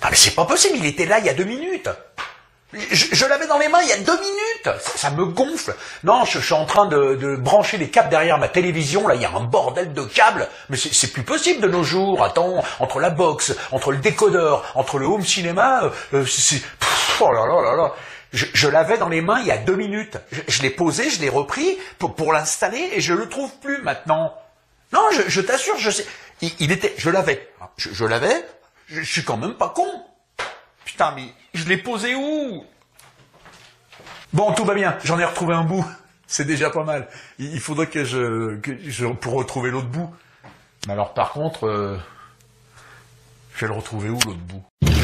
Ah mais c'est pas possible, il était là il y a 2 minutes. Je l'avais dans les mains il y a 2 minutes. Ça me gonfle. Non, je suis en train de brancher les câbles derrière ma télévision. Là, il y a un bordel de câbles. Mais c'est plus possible de nos jours. Attends, entre la box, entre le décodeur, entre le home cinéma, oh là là là là. Je l'avais dans les mains il y a 2 minutes. Je l'ai posé, je l'ai repris pour l'installer et je le trouve plus maintenant. Non, je t'assure, je sais. Il était, je l'avais. Je l'avais. Je suis quand même pas con. Putain, mais je l'ai posé où? Bon, tout va bien, j'en ai retrouvé un bout. C'est déjà pas mal. Il faudrait que je pour retrouver l'autre bout. Mais alors par contre, je vais le retrouver où l'autre bout?